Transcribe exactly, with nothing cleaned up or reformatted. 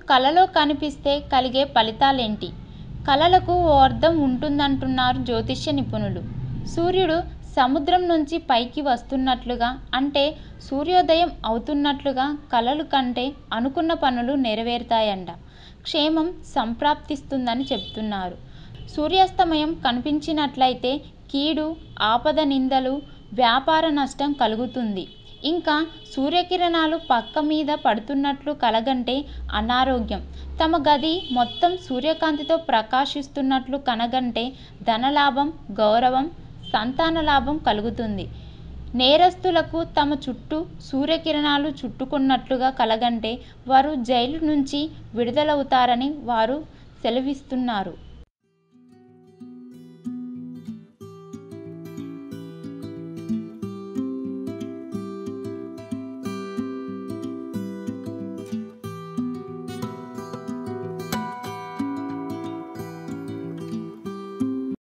కలలో కనిపిస్తే కలిగే ఫలితాలేంటి? కలలకు ఓ అర్థం ఉంటుందంటున్నారు జ్యోతిష్య నిపుణులు. సూర్యుడు సముద్రం నుంచి పైకి వస్తున్నట్లుగా, అంటే సూర్యోదయం అవుతున్నట్లుగా కలలు కంటే అనుకున్న పనులు నెరవేరుతాయంట. క్షేమం సంప్రాప్తిస్తుందని చెబుతున్నారు. సూర్యాస్తమయం కనిపించినట్లయితే కీడు, ఆపద, నిందలు, వ్యాపార నష్టం కలుగుతుంది. ఇంకా సూర్యకిరణాలు పక్క మీద పడుతున్నట్లు కలగంటే అనారోగ్యం. తమ గది మొత్తం సూర్యకాంతితో ప్రకాశిస్తున్నట్లు కనగంటే ధనలాభం, గౌరవం, సంతాన లాభం కలుగుతుంది. నేరస్థులకు తమ చుట్టూ సూర్యకిరణాలు చుట్టుకున్నట్లుగా కలగంటే వారు జైలు నుంచి విడుదలవుతారని వారు సెలవిస్తున్నారు.